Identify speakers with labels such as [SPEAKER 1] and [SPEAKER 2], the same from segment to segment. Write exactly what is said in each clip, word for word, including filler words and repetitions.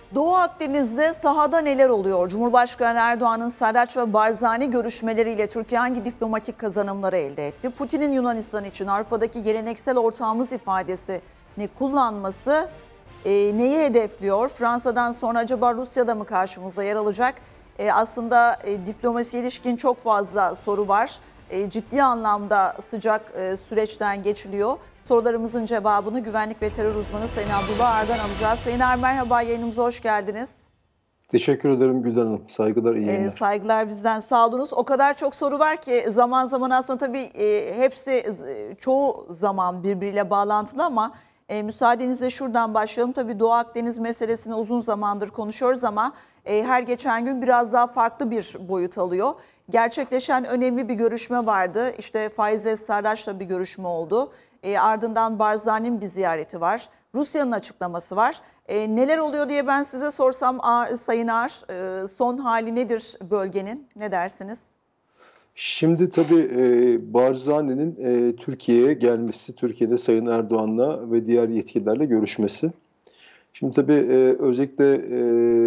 [SPEAKER 1] Doğu Akdeniz'de sahada neler oluyor? Cumhurbaşkanı Erdoğan'ın Sarraç ve Barzani görüşmeleriyle Türkiye hangi diplomatik kazanımları elde etti? Putin'in Yunanistan için Avrupa'daki geleneksel ortağımız ifadesini kullanması e, neyi hedefliyor? Fransa'dan sonra acaba Rusya'da mı karşımıza yer alacak? E, aslında e, diplomasiye ilişkin çok fazla soru var. E, ciddi anlamda sıcak e, süreçten geçiliyor. Sorularımızın cevabını güvenlik ve terör uzmanı Sayın Abdullah Ar'dan alacağız. Sayın Er, merhaba, yayınımıza hoş geldiniz.
[SPEAKER 2] Teşekkür ederim Gülden Hanım. Saygılar, iyi yayınlar.
[SPEAKER 1] Ee, saygılar bizden, sağ olunuz. O kadar çok soru var ki zaman zaman aslında tabii e, hepsi e, çoğu zaman birbiriyle bağlantılı ama e, müsaadenizle şuradan başlayalım. Tabii Doğu Akdeniz meselesini uzun zamandır konuşuyoruz ama e, her geçen gün biraz daha farklı bir boyut alıyor. Gerçekleşen önemli bir görüşme vardı. İşte Faize Sarraç'la bir görüşme oldu. E, ardından Barzani'nin bir ziyareti var. Rusya'nın açıklaması var. E, neler oluyor diye ben size sorsam Ar, Sayın Ar, e, son hali nedir bölgenin? Ne dersiniz?
[SPEAKER 2] Şimdi tabii e, Barzani'nin e, Türkiye'ye gelmesi, Türkiye'de Sayın Erdoğan'la ve diğer yetkililerle görüşmesi. Şimdi tabii e, özellikle e,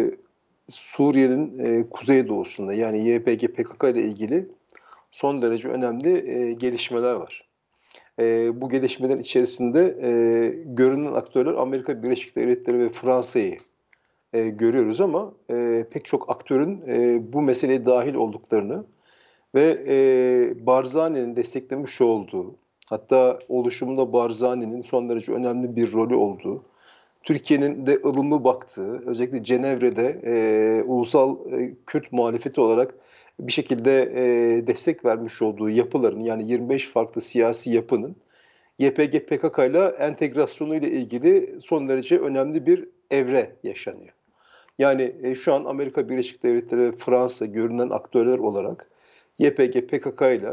[SPEAKER 2] Suriye'nin e, kuzeydoğusunda yani Y P G P K K ile ilgili son derece önemli e, gelişmeler var. E, bu gelişmelerin içerisinde e, görünen aktörler Amerika Birleşik Devletleri ve Fransa'yı e, görüyoruz ama e, pek çok aktörün e, bu meseleye dahil olduklarını ve e, Barzani'nin desteklemiş olduğu, hatta oluşumunda Barzani'nin son derece önemli bir rolü olduğu, Türkiye'nin de ılımlı baktığı, özellikle Cenevre'de e, ulusal e, Kürt muhalefeti olarak bir şekilde e, destek vermiş olduğu yapıların, yani yirmi beş farklı siyasi yapının Y P G P K K ile entegrasyonu ile ilgili son derece önemli bir evre yaşanıyor. Yani e, şu an Amerika Birleşik Devletleri ve Fransa görünen aktörler olarak Y P G P K K ile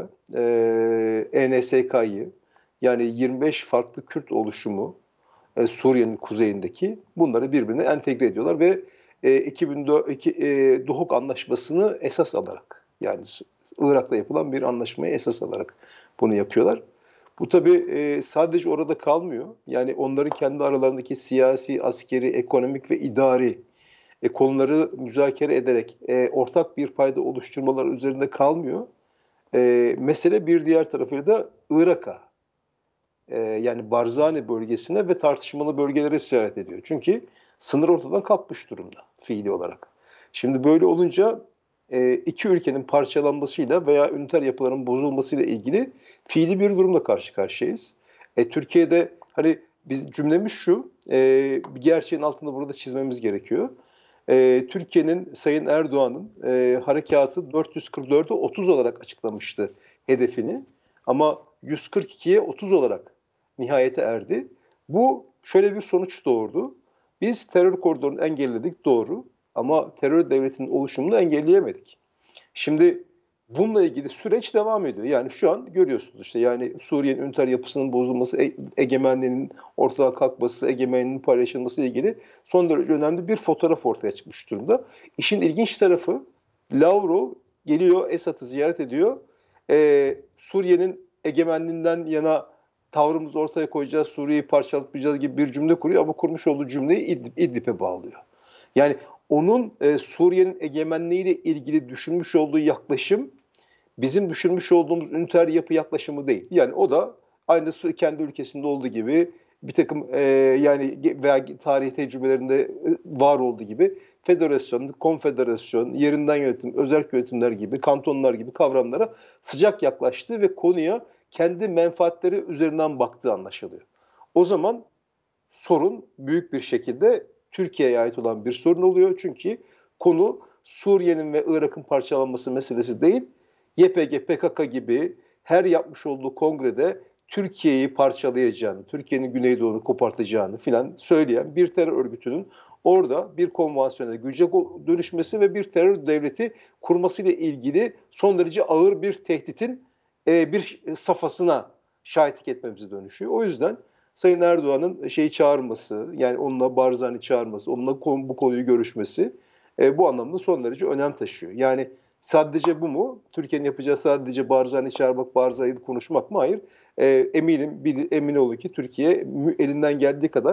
[SPEAKER 2] E N S K'yı, yani yirmi beş farklı Kürt oluşumu e, Suriye'nin kuzeyindeki, bunları birbirine entegre ediyorlar ve e, iki bin dört e, Duhok Anlaşması'nı esas alarak, yani Irak'ta yapılan bir anlaşmayı esas alarak bunu yapıyorlar. Bu tabii e, sadece orada kalmıyor. Yani onların kendi aralarındaki siyasi, askeri, ekonomik ve idari e, konuları müzakere ederek e, ortak bir payda oluşturmalar üzerinde kalmıyor. E, mesele bir diğer tarafıyla da Irak'a, e, yani Barzani bölgesine ve tartışmalı bölgelere işaret ediyor. Çünkü sınır ortadan kalkmış durumda fiili olarak. Şimdi böyle olunca e, iki ülkenin parçalanmasıyla veya üniter yapıların bozulmasıyla ilgili fiili bir durumla karşı karşıyayız. E, Türkiye'de hani biz cümlemiz şu, e, bir gerçeğin altında burada çizmemiz gerekiyor. E, Türkiye'nin Sayın Erdoğan'ın e, harekatı dört yüz kırk dörde otuz olarak açıklamıştı hedefini. Ama yüz kırk ikiye otuz olarak nihayete erdi. Bu şöyle bir sonuç doğurdu. Biz terör koridorunu engelledik, doğru, ama terör devletinin oluşumunu engelleyemedik. Şimdi bununla ilgili süreç devam ediyor. Yani şu an görüyorsunuz işte, yani Suriye'nin üniter yapısının bozulması, e- egemenliğinin ortadan kalkması, egemenliğinin paylaşılması ile ilgili son derece önemli bir fotoğraf ortaya çıkmış durumda. İşin ilginç tarafı, Lavrov geliyor, Esad'ı ziyaret ediyor. Ee, Suriye'nin egemenliğinden yana tavrımızı ortaya koyacağız, Suriye'yi parçalatmayacağız gibi bir cümle kuruyor ama kurmuş olduğu cümleyi İdlib, İdlib'e bağlıyor. Yani onun e, Suriye'nin egemenliğiyle ilgili düşünmüş olduğu yaklaşım bizim düşünmüş olduğumuz üniter yapı yaklaşımı değil. Yani o da aynı kendi ülkesinde olduğu gibi bir takım e, yani veya tarih tecrübelerinde var olduğu gibi federasyon, konfederasyon, yerinden yönetim, özel yönetimler gibi, kantonlar gibi kavramlara sıcak yaklaştığı ve konuya kendi menfaatleri üzerinden baktığı anlaşılıyor. O zaman sorun büyük bir şekilde Türkiye'ye ait olan bir sorun oluyor. Çünkü konu Suriye'nin ve Irak'ın parçalanması meselesi değil, Y P G P K K gibi her yapmış olduğu kongrede Türkiye'yi parçalayacağını, Türkiye'nin Güneydoğu'nu kopartacağını filan söyleyen bir terör örgütünün orada bir konvansiyonel güce dönüşmesi ve bir terör devleti kurmasıyla ilgili son derece ağır bir tehditin e, bir safhasına şahitlik etmemize dönüşüyor. O yüzden Sayın Erdoğan'ın şeyi çağırması, yani onunla Barzani çağırması, onunla bu konuyu görüşmesi e, bu anlamda son derece önem taşıyor. Yani sadece bu mu? Türkiye'nin yapacağı sadece Barzani çağırmak, Barzani'yi konuşmak mı? Hayır. E, eminim, bil, emin olun ki Türkiye elinden geldiği kadar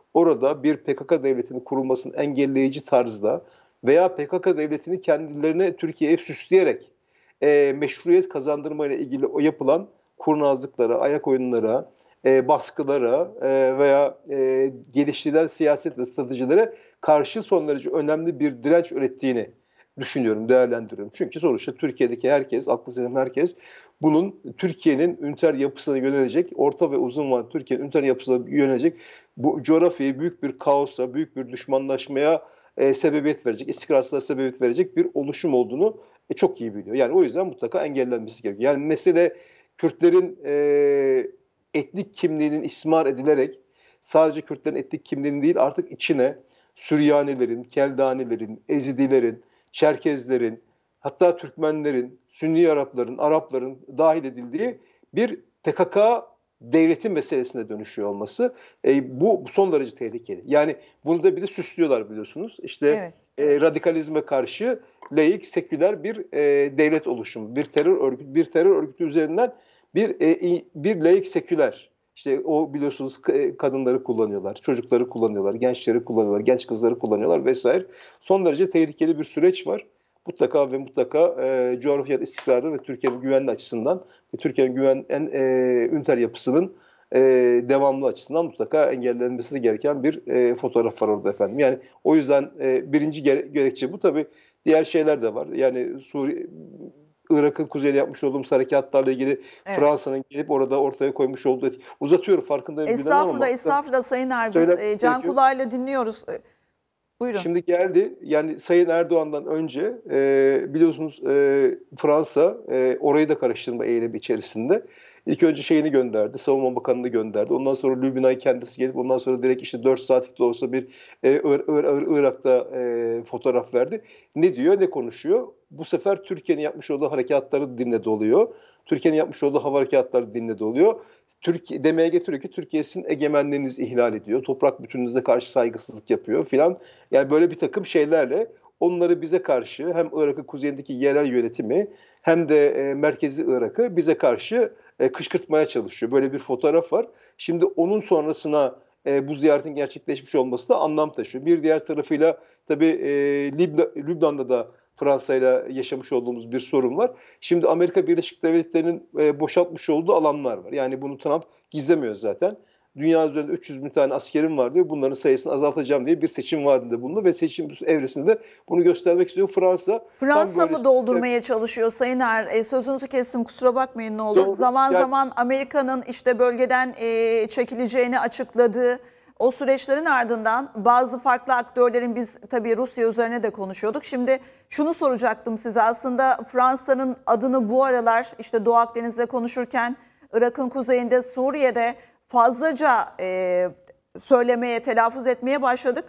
[SPEAKER 2] orada bir P K K devletinin kurulmasını engelleyici tarzda veya P K K devletini kendilerine Türkiye'ye süsleyerek e, meşruiyet kazandırmayla ilgili o yapılan kurnazlıklara, ayak oyunlara, e, baskılara e, veya e, geliştirilen siyaset ve stratejilere karşı son derece önemli bir direnç ürettiğini düşünüyorum, değerlendiriyorum. Çünkü sonuçta Türkiye'deki herkes, aklı selim herkes bunun Türkiye'nin üniter yapısına yönelecek, orta ve uzun vadeli Türkiye'nin üniter yapısına yönelecek bu coğrafyayı büyük bir kaosa, büyük bir düşmanlaşmaya e, sebebiyet verecek, istikrarsızlığa sebebiyet verecek bir oluşum olduğunu e, çok iyi biliyor. Yani o yüzden mutlaka engellenmesi gerekiyor. Yani mesele Kürtlerin e, etnik kimliğinin ismar edilerek sadece Kürtlerin etnik kimliğinin değil artık içine Süryanilerin, Keldanilerin, Ezidilerin, Çerkezlerin, hatta Türkmenlerin, Sünni Arapların, Arapların dahil edildiği bir P K K devleti meselesine dönüşüyor olması e, bu, bu son derece tehlikeli. Yani bunu da bir de süslüyorlar biliyorsunuz. İşte
[SPEAKER 1] Evet.
[SPEAKER 2] e, radikalizme karşı laik, seküler bir e, devlet oluşumu, bir terör örgütü, bir terör örgütü üzerinden bir e, bir laik seküler. İşte o biliyorsunuz kadınları kullanıyorlar, çocukları kullanıyorlar, gençleri kullanıyorlar, genç kızları kullanıyorlar vesaire. Son derece tehlikeli bir süreç var. Mutlaka ve mutlaka e, coğrafya istikrarı ve Türkiye'nin güvenli açısından ve Türkiye'nin güven en e, üniter yapısının e, devamlı açısından mutlaka engellenmesi gereken bir e, fotoğraf var orada efendim. Yani o yüzden e, birinci gere gerekçe bu. Tabii diğer şeyler de var. Yani Suriye, Irak'ın kuzeyine yapmış olduğumuz harekatlarla ilgili
[SPEAKER 1] Evet.
[SPEAKER 2] Fransa'nın gelip orada ortaya koymuş olduğu etki. Uzatıyorum farkındayım bilemem ama.
[SPEAKER 1] Estağfurullah, estağfurullah Sayın Er, biz
[SPEAKER 2] Söylemesi
[SPEAKER 1] e, can
[SPEAKER 2] gerekiyor.
[SPEAKER 1] kulağıyla dinliyoruz. E, Buyurun.
[SPEAKER 2] Şimdi geldi yani Sayın Erdoğan'dan önce e, biliyorsunuz e, Fransa e, orayı da karıştırma eylemi içerisinde. İlk önce şeyini gönderdi, Savunma Bakanı'nı gönderdi. Ondan sonra Lübnan'a kendisi gelip ondan sonra direkt işte dört saatlik de olsa bir e, Ir Ir Ir Irak'ta e, fotoğraf verdi. Ne diyor, ne konuşuyor? Bu sefer Türkiye'nin yapmış olduğu harekatları dinledi oluyor. Türkiye'nin yapmış olduğu hava harekatları dinledi oluyor. Türkiye demeye getiriyor ki Türkiye sizin egemenliğinizi ihlal ediyor. Toprak bütünlüğünüze karşı saygısızlık yapıyor filan. Yani böyle bir takım şeylerle onları bize karşı hem Irak'ın kuzeyindeki yerel yönetimi hem de e, merkezi Irak'ı bize karşı e, kışkırtmaya çalışıyor. Böyle bir fotoğraf var. Şimdi onun sonrasına e, bu ziyaretin gerçekleşmiş olması da anlam taşıyor. Bir diğer tarafıyla tabii e, Libna, Lübnan'da da Fransa ile yaşamış olduğumuz bir sorun var. Şimdi Amerika Birleşik Devletleri'nin e, boşaltmış olduğu alanlar var. Yani bunu Trump gizlemiyor zaten. Dünya üzerinde üç yüz bin tane askerim var diyor. Bunların sayısını azaltacağım diye bir seçim vaadinde bulundu ve seçim evresinde bunu göstermek istiyor. Fransa
[SPEAKER 1] Fransa
[SPEAKER 2] tam
[SPEAKER 1] mı doldurmaya çalışıyor Sayın Er? E, sözünüzü kestim, kusura bakmayın ne olur.
[SPEAKER 2] Doğru.
[SPEAKER 1] Zaman
[SPEAKER 2] Yani,
[SPEAKER 1] zaman Amerika'nın işte bölgeden e, çekileceğini açıkladığı o süreçlerin ardından bazı farklı aktörlerin, biz tabii Rusya üzerine de konuşuyorduk. Şimdi şunu soracaktım size, aslında Fransa'nın adını bu aralar işte Doğu Akdeniz'de konuşurken Irak'ın kuzeyinde, Suriye'de fazlaca e, söylemeye, telaffuz etmeye başladık.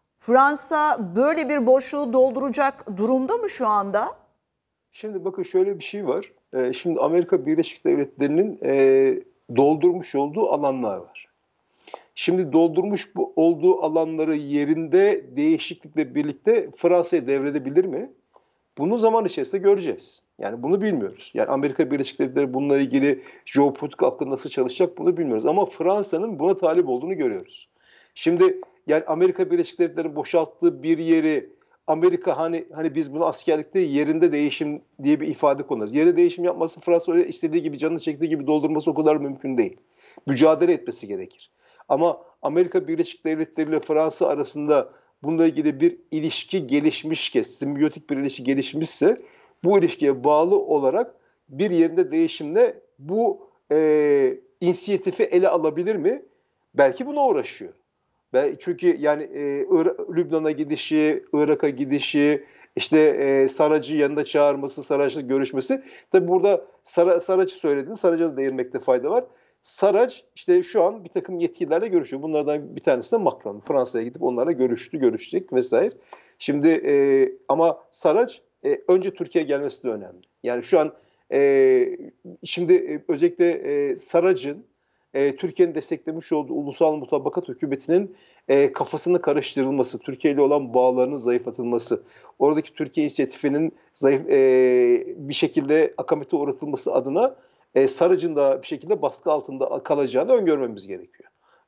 [SPEAKER 1] Fransa böyle bir boşluğu dolduracak durumda mı şu anda?
[SPEAKER 2] Şimdi bakın şöyle bir şey var. Ee, şimdi Amerika Birleşik Devletleri'nin e, doldurmuş olduğu alanlar var. Şimdi doldurmuş bu olduğu alanları yerinde değişiklikle birlikte Fransa'ya devredebilir mi? Bunu zaman içerisinde göreceğiz. Yani bunu bilmiyoruz. Yani Amerika Birleşik Devletleri bununla ilgili jeopolitik aklı nasıl çalışacak bunu bilmiyoruz. Ama Fransa'nın buna talip olduğunu görüyoruz. Şimdi yani Amerika Birleşik Devletleri'nin boşalttığı bir yeri Amerika hani hani biz bunu askerlikte yerinde değişim diye bir ifade kullanırız. Yerinde değişim yapması Fransa öyle istediği gibi canını çektiği gibi doldurması o kadar mümkün değil. Mücadele etmesi gerekir. Ama Amerika Birleşik Devletleri ile Fransa arasında bununla ilgili bir ilişki gelişmişke, simbiyotik bir ilişki gelişmişse bu ilişkiye bağlı olarak bir yerinde değişimle bu e, inisiyatifi ele alabilir mi? Belki buna uğraşıyor. Çünkü yani e, Lübnan'a gidişi, Irak'a gidişi, işte e, Sarac'ı yanında çağırması, Sarac'la görüşmesi. Tabi burada Sar Sarac'ı söylediniz, Sarac'a da değinmekte fayda var. Sarac işte şu an bir takım yetkililerle görüşüyor. Bunlardan bir tanesi de Macron. Fransa'ya gidip onlarla görüştü, görüşecek vesaire. Şimdi e, ama Sarac e, önce Türkiye'ye gelmesi de önemli. Yani şu an e, şimdi e, özellikle e, Sarac'ın e, Türkiye'nin desteklemiş olduğu ulusal mutabakat hükümetinin e, kafasını karıştırılması, Türkiye ile olan bağlarının zayıflatılması, oradaki Türkiye inisiyatifinin zayıf e, bir şekilde akamete uğratılması adına e, Sarıc'ın da bir şekilde baskı altında kalacağını öngörmemiz gerekiyor.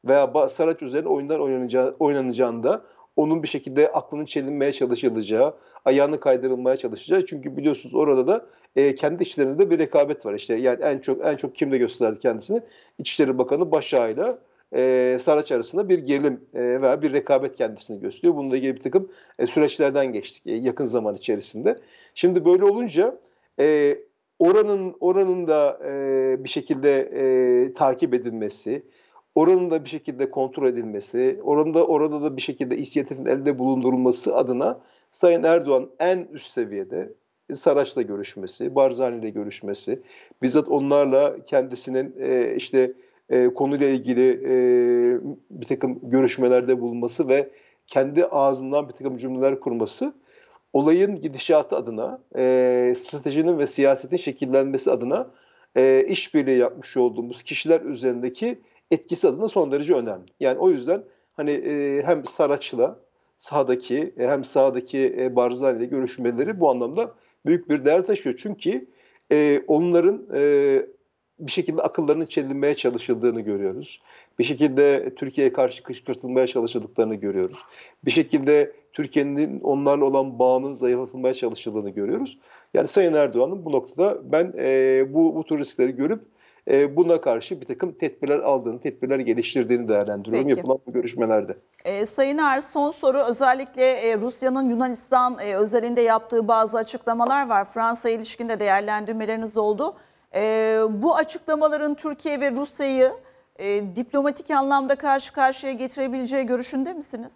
[SPEAKER 2] veya Saraç üzerine oyunlar oynanacağı, oynanacağında onun bir şekilde aklının çelinmeye çalışılacağı, ayağını kaydırılmaya çalışacağı. Çünkü biliyorsunuz orada da e, kendi içlerinde de bir rekabet var. İşte yani en çok en çok kimde gösterdi kendisini? İçişleri Bakanı Başak'la e, Saraç arasında bir gerilim e, veya bir rekabet kendisini gösteriyor. Bununla ilgili bir takım e, süreçlerden geçtik e, yakın zaman içerisinde. Şimdi böyle olunca e, oranın oranın da e, bir şekilde e, takip edilmesi, oranın da bir şekilde kontrol edilmesi, oranda orada da bir şekilde inisiyatifin elde bulundurulması adına Sayın Erdoğan en üst seviyede Saraç'la görüşmesi, Barzani ile görüşmesi, bizzat onlarla kendisinin e, işte e, konuyla ilgili e, bir takım görüşmelerde bulunması ve kendi ağzından bir takım cümleler kurması, olayın gidişatı adına, e, stratejinin ve siyasetin şekillenmesi adına e, işbirliği yapmış olduğumuz kişiler üzerindeki etkisi adına son derece önemli. Yani o yüzden hani e, hem Saraç'la sahadaki e, hem sahadaki e, Barzani ile görüşmeleri bu anlamda büyük bir değer taşıyor. Çünkü e, onların e, bir şekilde akıllarının çelinmeye çalışıldığını görüyoruz. Bir şekilde Türkiye'ye karşı kışkırtılmaya çalışıldıklarını görüyoruz. Bir şekilde Türkiye'nin onlarla olan bağının zayıflatılmaya çalışıldığını görüyoruz. Yani Sayın Erdoğan'ın bu noktada ben e, bu, bu tür riskleri görüp e, buna karşı bir takım tedbirler aldığını, tedbirler geliştirdiğini değerlendiriyorum
[SPEAKER 1] Peki.
[SPEAKER 2] yapılan bu görüşmelerde.
[SPEAKER 1] E, Sayın Er, son soru özellikle e, Rusya'nın Yunanistan e, özelinde yaptığı bazı açıklamalar var. Fransa'ya ilişkin de değerlendirmeleriniz oldu. E, bu açıklamaların Türkiye ve Rusya'yı e, diplomatik anlamda karşı karşıya getirebileceği görüşünde misiniz?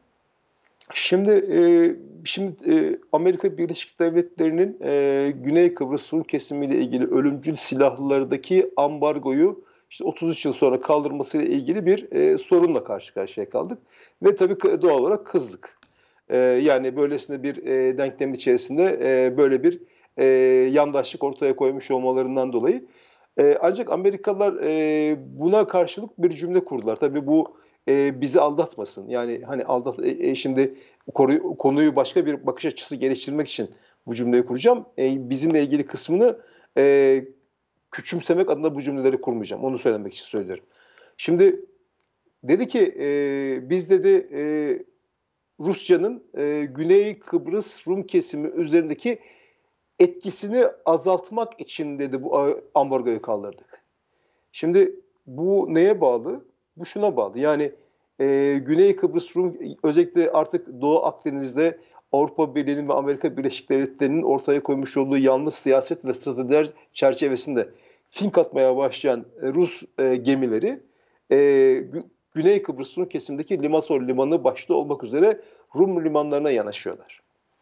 [SPEAKER 2] Şimdi e, şimdi e, Amerika Birleşik Devletleri'nin e, Güney Kıbrıs Rum kesimiyle ilgili ölümcül silahlardaki ambargoyu işte otuz üç yıl sonra kaldırmasıyla ilgili bir e, sorunla karşı karşıya kaldık ve tabii doğal olarak kızdık. E, yani böylesine bir e, denklem içerisinde e, böyle bir e, yandaşlık ortaya koymuş olmalarından dolayı. E, ancak Amerikalılar e, buna karşılık bir cümle kurdular. Tabii bu e, bizi aldatmasın. Yani hani aldat e, e, şimdi konuyu, konuyu başka bir bakış açısı geliştirmek için bu cümleyi kuracağım. E, bizimle ilgili kısmını e, küçümsemek adına bu cümleleri kurmayacağım. Onu söylemek için söylüyorum. Şimdi dedi ki e, biz dedi e, Rusya'nın e, Güney Kıbrıs Rum kesimi üzerindeki etkisini azaltmak için dedi bu ambargoyu kaldırdık. Şimdi bu neye bağlı? Bu şuna bağlı. Yani e, Güney Kıbrıs Rum özellikle artık Doğu Akdeniz'de Avrupa Birliği'nin ve Amerika Birleşik Devletleri'nin ortaya koymuş olduğu yanlış siyaset ve stratejiler çerçevesinde fink atmaya başlayan e, Rus e, gemileri e, Güney Kıbrıs Rum kesimindeki Limasol Limanı başta olmak üzere Rum limanlarına yanaşıyorlar.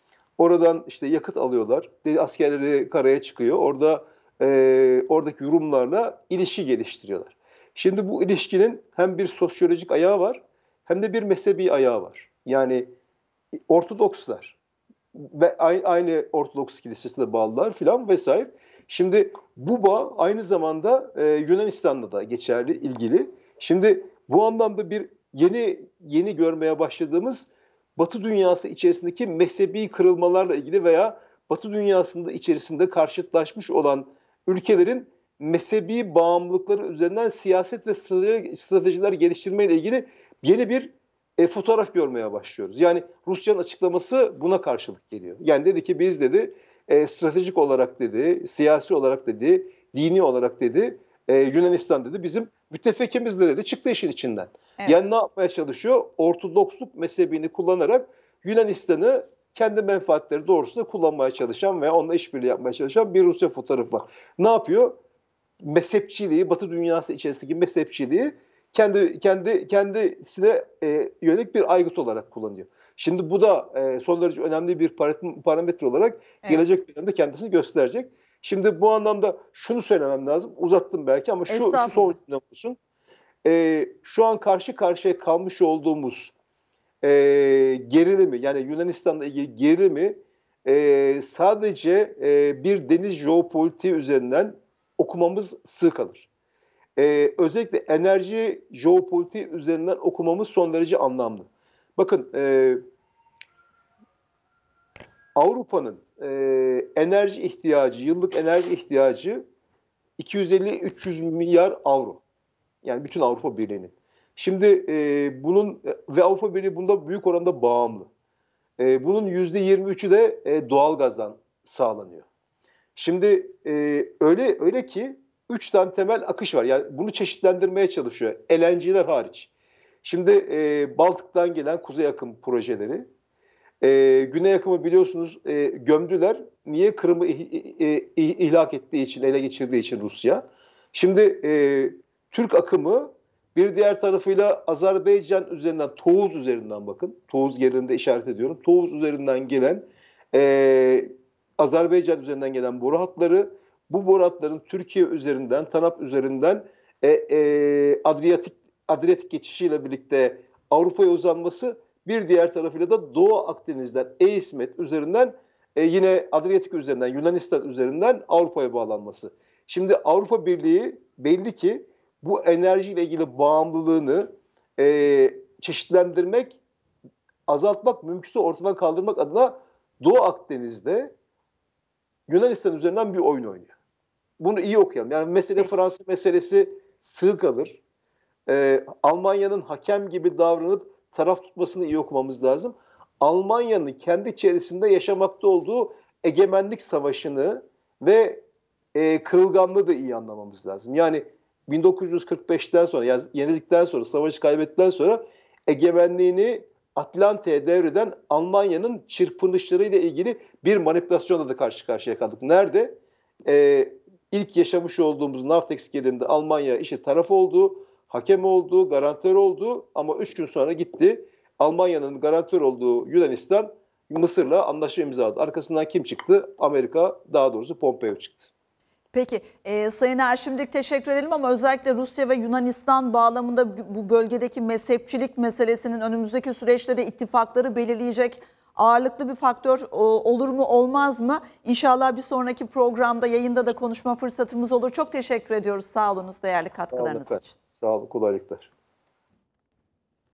[SPEAKER 2] Oradan işte yakıt alıyorlar. Askerleri karaya çıkıyor. Orada e, oradaki Rumlarla ilişki geliştiriyorlar. Şimdi bu ilişkinin hem bir sosyolojik ayağı var hem de bir mezhebi ayağı var. Yani Ortodokslar ve aynı Ortodoks kilisesine bağlılar filan vesaire. Şimdi bu bağ aynı zamanda e, Yunanistan'da da geçerli, ilgili. Şimdi bu anlamda bir yeni yeni görmeye başladığımız Batı dünyası içerisindeki mezhebi kırılmalarla ilgili veya Batı dünyasında içerisinde karşıtlaşmış olan ülkelerin mezhebi bağımlılıkları üzerinden siyaset ve stratejiler geliştirmeyle ilgili yeni bir e, fotoğraf görmeye başlıyoruz. Yani Rusya'nın açıklaması buna karşılık geliyor. Yani dedi ki biz dedi e, stratejik olarak dedi, siyasi olarak dedi, dini olarak dedi, e, Yunanistan dedi bizim müttefikimizdir dedi, çıktı işin içinden. Evet. Yani ne yapmaya çalışıyor? Ortodoksluk mezhebini kullanarak Yunanistan'ı kendi menfaatleri doğrultusunda kullanmaya çalışan ve onunla işbirliği yapmaya çalışan bir Rusya fotoğrafı var. Ne yapıyor? Mezhepçiliği, Batı dünyası içerisindeki mezhepçiliği kendi kendi kendisine e, yönelik bir aygıt olarak kullanıyor. Şimdi bu da e, son derece önemli bir parametre olarak evet. gelecek dönemde kendisini gösterecek. Şimdi bu anlamda şunu söylemem lazım. Uzattım belki ama şu, şu son cümle olsun. E, şu an karşı karşıya kalmış olduğumuz e, gerilimi, yani Yunanistan'la ilgili gerilimi e, sadece e, bir deniz jeopolitiği üzerinden okumamız sığ kalır. Ee, özellikle enerji jeopolitiği üzerinden okumamız son derece anlamlı. Bakın e, Avrupa'nın e, enerji ihtiyacı, yıllık enerji ihtiyacı iki yüz elli üç yüz milyar avro. Yani bütün Avrupa Birliği'nin. Şimdi e, bunun ve Avrupa Birliği bunda büyük oranda bağımlı. E, bunun yüzde yirmi üçü de e, doğalgazdan sağlanıyor. Şimdi e, öyle öyle ki üç tane temel akış var. Yani bunu çeşitlendirmeye çalışıyor. L N G'ler hariç. Şimdi e, Baltık'tan gelen kuzey akım projeleri. E, güney akımı biliyorsunuz e, gömdüler. Niye? Kırım'ı ihlak ettiği için, ele geçirdiği için Rusya. Şimdi e, Türk akımı bir diğer tarafıyla Azerbaycan üzerinden, Toğuz üzerinden bakın. Toğuz yerinde işaret ediyorum. Toğuz üzerinden gelen e, Azerbaycan üzerinden gelen boru hatları, bu boru hatların Türkiye üzerinden, TANAP üzerinden e, e, Adriyatik Adriyatik geçişiyle birlikte Avrupa'ya uzanması, bir diğer tarafıyla da Doğu Akdeniz'den E-İsmet üzerinden e, yine Adriyatik üzerinden, Yunanistan üzerinden Avrupa'ya bağlanması. Şimdi Avrupa Birliği belli ki bu enerjiyle ilgili bağımlılığını e, çeşitlendirmek, azaltmak, mümkünse ortadan kaldırmak adına Doğu Akdeniz'de Yunanistan üzerinden bir oyun oynuyor. Bunu iyi okuyalım. Yani mesele Fransa meselesi sığ kalır. Ee, Almanya'nın hakem gibi davranıp taraf tutmasını iyi okumamız lazım. Almanya'nın kendi içerisinde yaşamakta olduğu egemenlik savaşını ve e, kırılganlığı da iyi anlamamız lazım. Yani bin dokuz yüz kırk beşten sonra, yani yenildikten sonra, savaşı kaybettikten sonra egemenliğini Atlantik'e devreden Almanya'nın çırpınışlarıyla ilgili bir manipülasyonla da karşı karşıya kaldık. Nerede? Ee, ilk yaşamış olduğumuz Navtex gerilinde Almanya işte taraf oldu, hakem oldu, garantör oldu ama üç gün sonra gitti. Almanya'nın garantör olduğu Yunanistan Mısır'la anlaşma imzaladı. Arkasından kim çıktı? Amerika, daha doğrusu Pompeo çıktı.
[SPEAKER 1] Peki e, Sayın Erşimdik teşekkür edelim ama özellikle Rusya ve Yunanistan bağlamında bu bölgedeki mezhepçilik meselesinin önümüzdeki süreçte de ittifakları belirleyecek ağırlıklı bir faktör o, olur mu olmaz mı? İnşallah bir sonraki programda, yayında da konuşma fırsatımız olur. Çok teşekkür ediyoruz. Sağ olunuz değerli katkılarınız
[SPEAKER 2] Sağ olun,
[SPEAKER 1] için.
[SPEAKER 2] Sağ olun, kolaylıklar.